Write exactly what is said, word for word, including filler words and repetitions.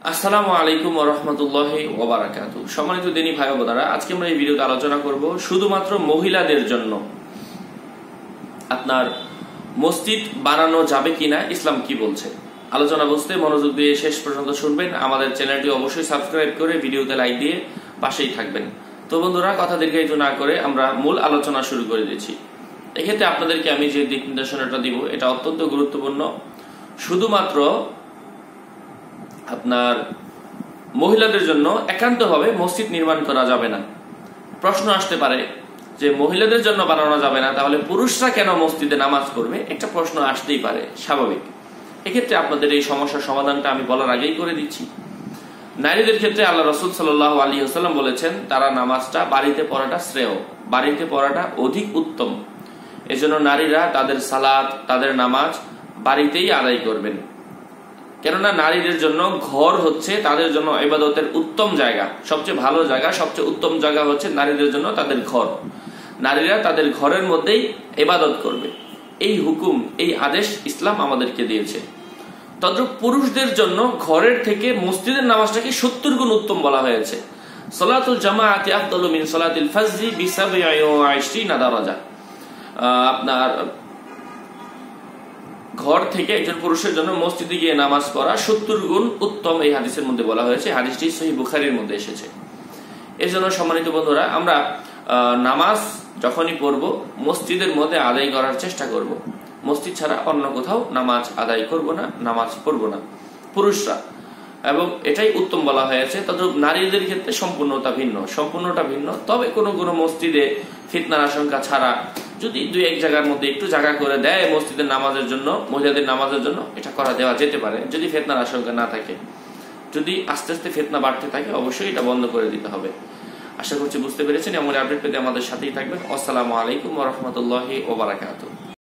আসসালামু আলাইকুম ওয়া রাহমাতুল্লাহি ওয়া বারাকাতুহু। সম্মানিত দিনী ভাই ও বোনেরা, আজকে আমরা এই ভিডিওতে আলোচনা করব শুধুমাত্র মহিলাদের জন্য আপনার মসজিদ বানানো যাবে কিনা, ইসলাম কি বলছে। আলোচনা বুঝতে মনোযোগ দিয়ে শেষ পর্যন্ত শুনবেন। আমাদের চ্যানেলটি অবশ্যই সাবস্ক্রাইব করে ভিডিওতে লাইক দিয়ে পাশেই থাকবেন। তো বন্ধুরা, কথা দীর্ঘায়িত না করে আমরা মূল আলোচনা শুরু করে দিচ্ছি। এক্ষেত্রে আপনাদেরকে আমি যে দিক নির্দেশনাটা দিব এটা অত্যন্ত গুরুত্বপূর্ণ। শুধুমাত্র আপনার মহিলাদের জন্য একান্তভাবে মসজিদ নির্মাণ করা যাবে না। প্রশ্ন আসতে পারে যে মহিলাদের জন্য বানানো যাবে না, তাহলে পুরুষরা কেন মসজিদে নামাজ পড়বে? একটা প্রশ্ন আসতেই পারে, স্বাভাবিক। এক্ষেত্রে আপনাদের এই সমস্যার সমাধানটা আমি বলার আগেই করে দিচ্ছি। নারীদের ক্ষেত্রে আল্লাহ রাসূল সাল্লাল্লাহু আলাইহি ওয়াসাল্লাম বলেছেন তারা নামাজটা বাড়িতে পড়াটা শ্রেয়, বাড়িতে পড়াটা অধিক উত্তম। এজন্য নারীরা তাদের সালাত, তাদের নামাজ বাড়িতেই আদায় করবেন। কেননা নারীদের জন্য ঘর হচ্ছে তাদের জন্য ইবাদতের উত্তম জায়গা, সবচেয়ে ভালো জায়গা, সবচেয়ে উত্তম জায়গা হচ্ছে নারীদের জন্য তাদের ঘর। নারীরা তাদের ঘরের মধ্যেই ইবাদত করবে। এই হুকুম, এই আদেশ ইসলাম আমাদেরকে দিয়েছে। তদ্রূপ পুরুষদের জন্য ঘরের থেকে মসজিদের নামাজটাকে সত্তর গুণ উত্তম বলা হয়েছে। সালাতুল জামাআতি আফদালু মিন সালাতিল ফাজরি বিসাবঈ ওয়া ইশরিনা দারাজা। আপনার ঘর থেকে একজন পুরুষের জন্য মসজিদে গিয়ে নামাজ পড়া সত্তর গুণ উত্তম, এই হাদিসের মধ্যে বলা হয়েছে। হাদিসটি সহিহ বুখারীর মধ্যে এসেছে। এই জন্য সম্মানিত বন্ধুরা, আমরা নামাজ যখনই পড়ব মসজিদের মধ্যে আদায় করার চেষ্টা করব। মসজিদ ছাড়া অন্য কোথাও নামাজ আদায় করব না, নামাজ পড়ব না পুরুষরা, এবং এটাই উত্তম বলা হয়েছে। তবে নারীদের ক্ষেত্রে সম্পূর্ণতা ভিন্ন, সম্পূর্ণটা ভিন্ন। তবে কোনো কোনো মসজিদে ফিতনার আশঙ্কা ছাড়া যদি দুই এক জায়গার মধ্যে একটু জায়গা করে দেয় মসজিদের নামাজের জন্য, মহিলাদের নামাজের জন্য, এটা করা দেওয়া যেতে পারে যদি ফিতনার আশঙ্কা না থাকে। যদি আস্তে আস্তে ফিতনা বাড়তে থাকে অবশ্যই এটা বন্ধ করে দিতে হবে। আশা করছি বুঝতে পেরেছেন। এমন আপডেট পেতে আমাদের সাথেই থাকবেন। আসসালামু আলাইকুম ওয়া রাহমাতুল্লাহি ওয়া বারাকাতুহু।